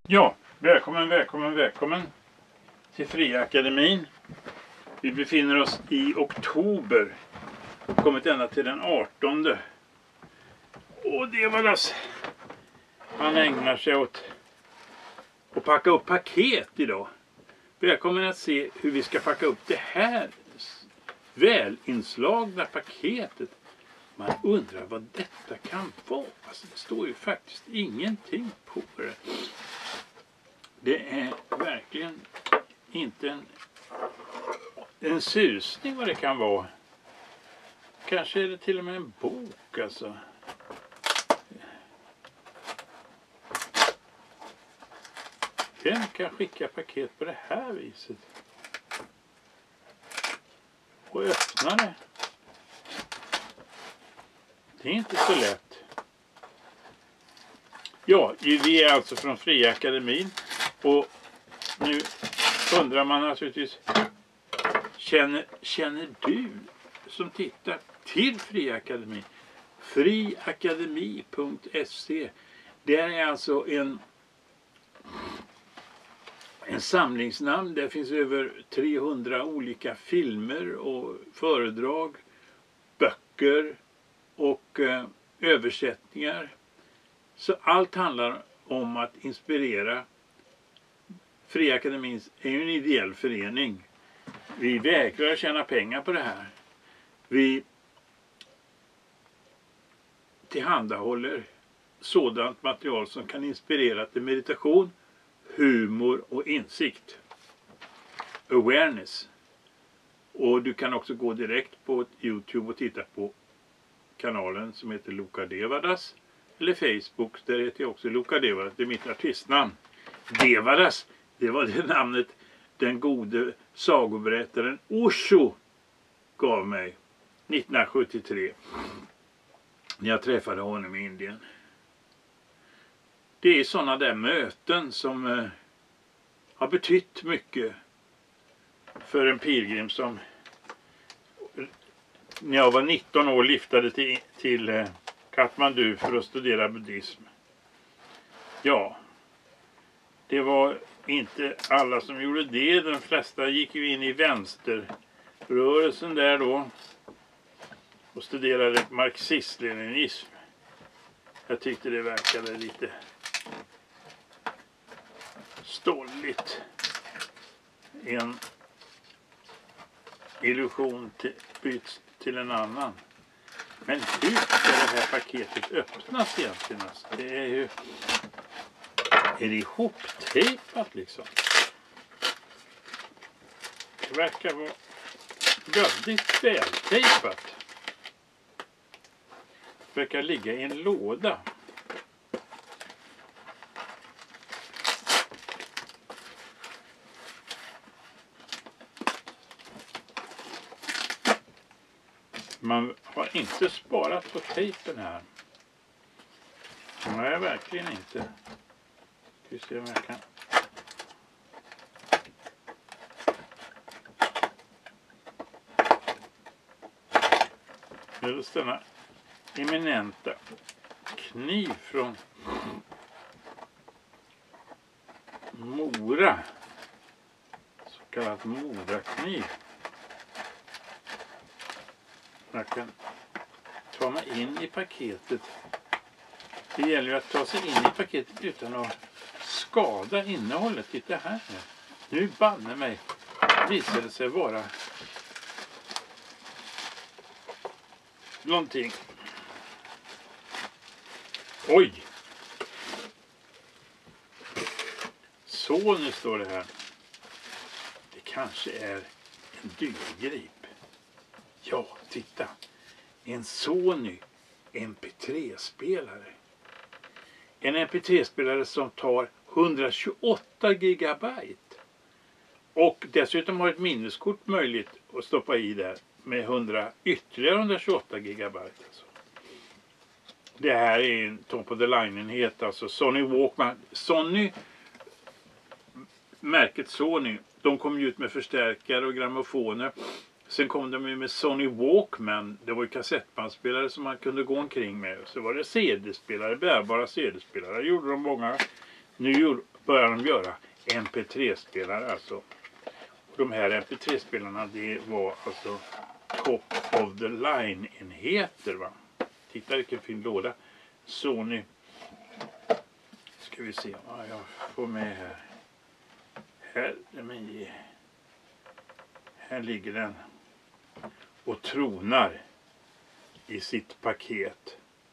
Ja, välkommen till Fria Akademin. Vi befinner oss i oktober. Kommit ända till den 18. Och det var alltså man ägnar sig åt att packa upp paket idag. Välkommen att se hur vi ska packa upp det här välinslagna paketet. Man undrar vad detta kan vara. Alltså det står ju faktiskt ingenting på det. Det är verkligen inte en susning vad det kan vara. Kanske är det till och med en bok alltså. Vem kan skicka paket på det här viset? Och öppna det. Det är inte så lätt. Ja, vi är alltså från Fria Akademin. Och nu undrar man naturligtvis, känner du som tittar till Fria Akademin? friakademi.se. Det är alltså en samlingsnamn. Det finns över 300 olika filmer och föredrag, böcker och översättningar. Så allt handlar om att inspirera. Fria Akademin är ju en ideell förening. Vi vägrar att tjäna pengar på det här. Vi tillhandahåller sådant material som kan inspirera till meditation, humor och insikt. Awareness. Och du kan också gå direkt på YouTube och titta på kanalen som heter Luka Devadas. Eller Facebook, där heter jag också Luka Devadas. Det är mitt artistnamn. Devadas, det var det namnet den gode sagoberättaren Osho gav mig 1973. När jag träffade honom i Indien. Det är sådana där möten som har betytt mycket för en pilgrim som när jag var 19 år liftade till Kathmandu för att studera buddhism. Ja, det var inte alla som gjorde det. De flesta gick ju in i vänsterrörelsen där då och studerade marxist-leninism. Jag tyckte det verkade lite stolligt. En illusion byts till en annan. Men hur ska det här paketet öppnas egentligen? Det är ju... Är det ihoptejpat liksom? Det verkar vara väldigt vältejpat. Det verkar ligga i en låda. Man har inte sparat på tejpen här. Nej, verkligen inte. Ska vi se om jag kan. Nu är det denna eminenta kniv från Mora. Så kallad Morakniv. Jag kan ta mig in i paketet. Det gäller ju att ta sig in i paketet utan att skada innehållet. Titta här nu. Nu banne mig visar det sig vara någonting. Oj! Så nu står det här. Det kanske är en dyrgrip. Ja, titta. En Sony MP3-spelare. En MP3-spelare som tar 128 gigabyte. Och dessutom har ett minneskort möjligt att stoppa i där med ytterligare 128 gigabyte. Alltså. Det här är en top of the line-enhet, alltså Sony Walkman. Märket Sony, de kom ju ut med förstärkare och grammofoner. Sen kom de ju med Sony Walkman. Det var ju kassettbandspelare som man kunde gå omkring med. Så var det CD-spelare, bärbara CD-spelare. Gjorde de många. Nu började de göra MP3-spelare alltså. Och de här MP3-spelarna, det var alltså top of the line-enheter, va. Titta vilken fin låda. Sony. Ska vi se vad jag får med här. Här ligger den och tronar i sitt paket.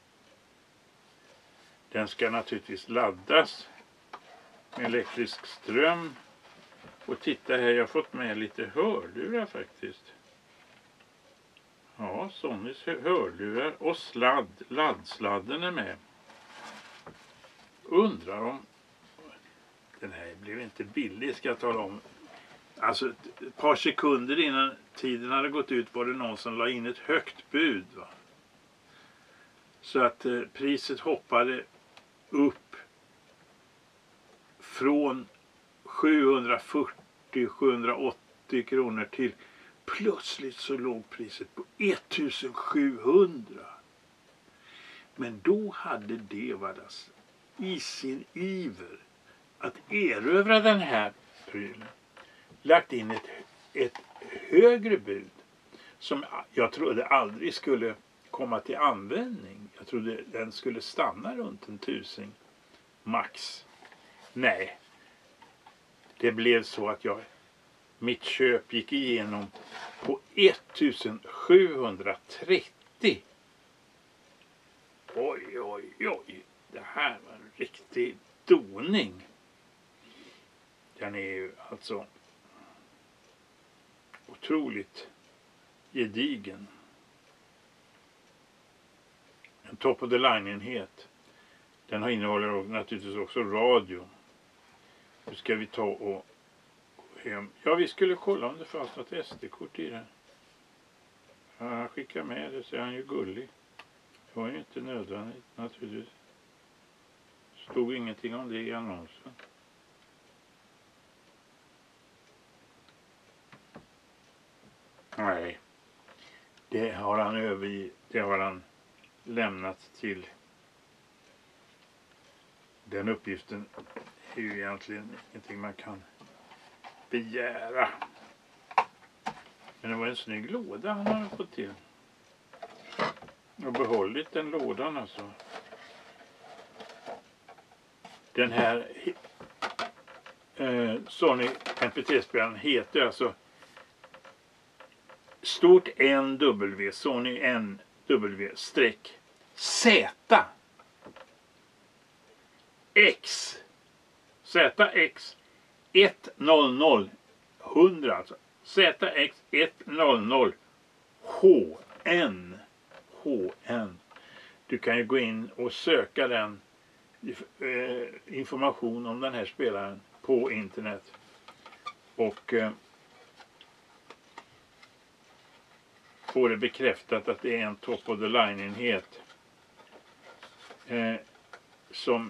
Den ska naturligtvis laddas med elektrisk ström. Och titta här, jag har fått med lite hörlurar faktiskt. Ja, Sonys hörlurar och laddsladden är med. Undrar om den här blev inte billig, ska jag tala om. Alltså ett par sekunder innan tiden hade gått ut var det någon som la in ett högt bud, va? Så att priset hoppade upp från 740-780 kronor till plötsligt så låg priset på 1700. Men då hade Devadas i sin iver att erövra den här prylen lagt in ett högre bud som jag trodde aldrig skulle komma till användning. Jag trodde den skulle stanna runt 1000 max. Nej, det blev så att mitt köp gick igenom på 1730. Oj, oj, oj. Det här var en riktig doning. Den är ju alltså otroligt gedigen. En top of the line-enhet. Den innehåller naturligtvis också radio. Nu ska vi ta och gå hem. Ja, vi skulle kolla om det fanns något SD-kort i den. Ja, han skickar med det, så är han ju gullig. Det var ju inte nödvändigt naturligtvis. Stod ingenting om det i annonsen. Nej. Det har han lämnat till. Den uppgiften är ju egentligen ingenting man kan begära. Men det var en snygg låda han hade fått till. Och behållit den lådan alltså. Den här Sony MP3-spelaren heter alltså stort NW, Sony NW-Z X ZX 100 alltså ZX 100 HN. Du kan ju gå in och söka den information om den här spelaren på internet och få det bekräftat att det är en top of the line-enhet som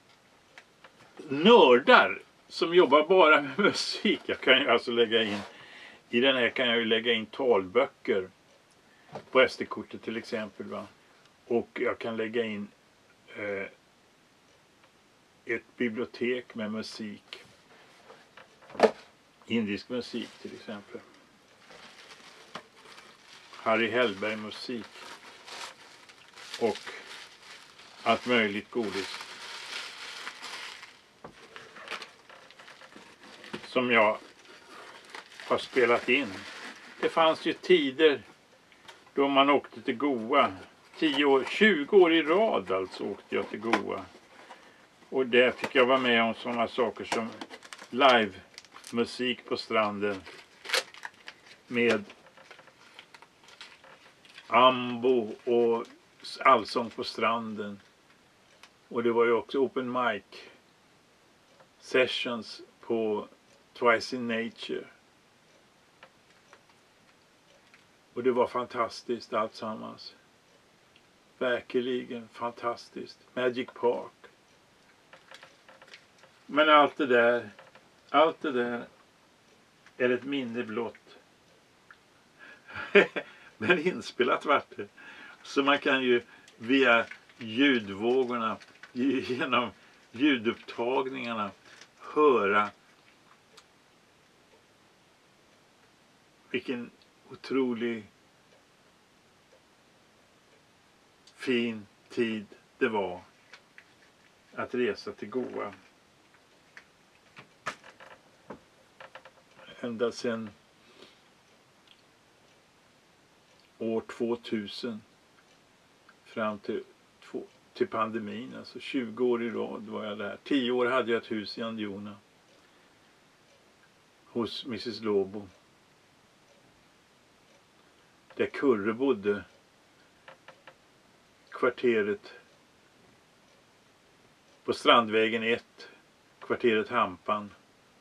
nördar som jobbar bara med musik. Jag kan ju alltså lägga in i den här kan jag ju lägga in talböcker på SD-kortet till exempel, va? Och jag kan lägga in ett bibliotek med musik. Indisk musik till exempel. Harry Hellberg musik. Och allt möjligt godis. Som jag har spelat in. Det fanns ju tider då man åkte till Goa. 20 år i rad alltså åkte jag till Goa. Och där fick jag vara med om sådana saker som live musik på stranden. Med ambo och allsång på stranden. Och det var ju också open mic sessions på Twice in Nature. Och det var fantastiskt alltsammans. Verkligen fantastiskt. Magic Park. Men allt det där är ett minne blott. Men inspelat vart det. Så man kan ju via ljudvågorna, genom ljudupptagningarna höra vilken otrolig fin tid det var att resa till Goa. Ända sedan år 2000 fram till pandemin, alltså 20 år i rad var jag där. 10 år hade jag ett hus i Anjuna hos Mrs. Lobo, där Kurre bodde, kvarteret på Strandvägen 1, kvarteret Hampan.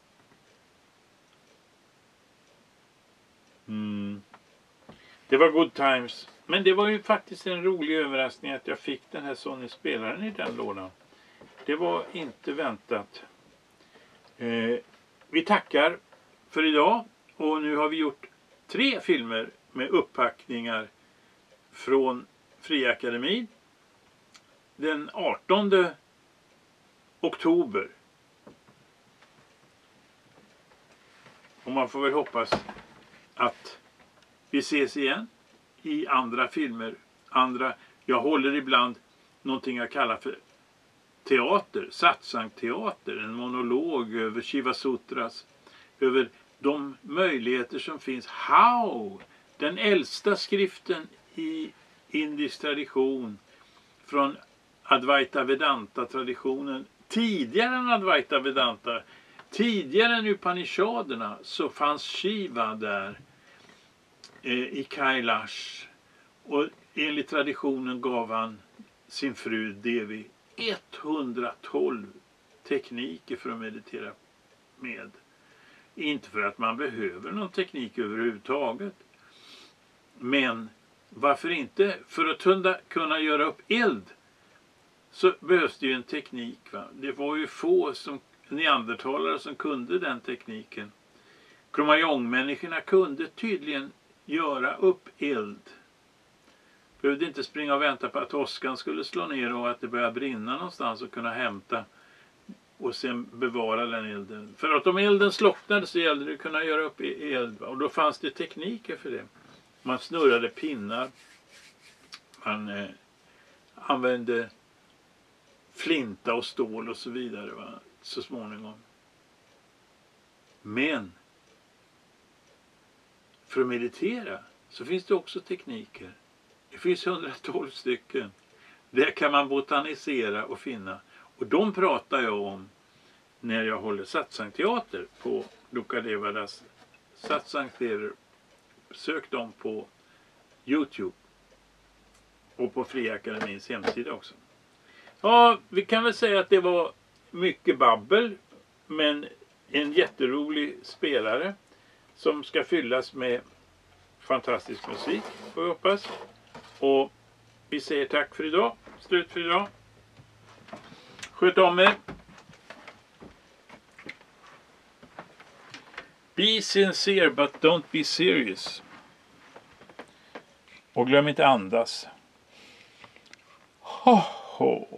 Det var good times. Men det var ju faktiskt en rolig överraskning att jag fick den här Sony-spelaren i den lådan. Det var inte väntat. Vi tackar för idag. Och nu har vi gjort 3 filmer med upppackningar från Fria Akademin. Den 18 oktober. Och man får väl hoppas att vi ses igen i andra filmer. Jag håller ibland någonting jag kallar för teater, satsangteater, en monolog över Shiva Sutras, över de möjligheter som finns. How? Den äldsta skriften i indisk tradition, från Advaita Vedanta-traditionen, tidigare än Advaita Vedanta, tidigare än Upanishaderna, så fanns Shiva där i Kailash, och enligt traditionen gav han sin fru Devi 112 tekniker för att meditera med. Inte för att man behöver någon teknik överhuvudtaget, men varför inte? För att kunna göra upp eld så behövs det ju en teknik, va? Det var ju få neandertalare som kunde den tekniken. Cro-Magnon-människorna kunde tydligen göra upp eld. Behövde inte springa och vänta på att åskan skulle slå ner och att det började brinna någonstans och kunna hämta och sen bevara den elden. För att om elden slocknade så gällde det att kunna göra upp eld. Och då fanns det tekniker för det. Man snurrade pinnar. Man använde flinta och stål och så vidare, va? Så småningom. Men för att meditera så finns det också tekniker. Det finns 112 stycken. Där kan man botanisera och finna. Och de pratar jag om när jag håller satsangteater på Lukadevadas satsangteater. Sök dem på YouTube. Och på Fria Akademins hemsida också. Ja, vi kan väl säga att det var mycket babbel. Men en jätterolig spelare som ska fyllas med fantastisk musik, får vi hoppas. Och vi säger tack för idag. Slut för idag. Sköt om er. Be sincere but don't be serious. Och glöm inte andas. Ho, ho.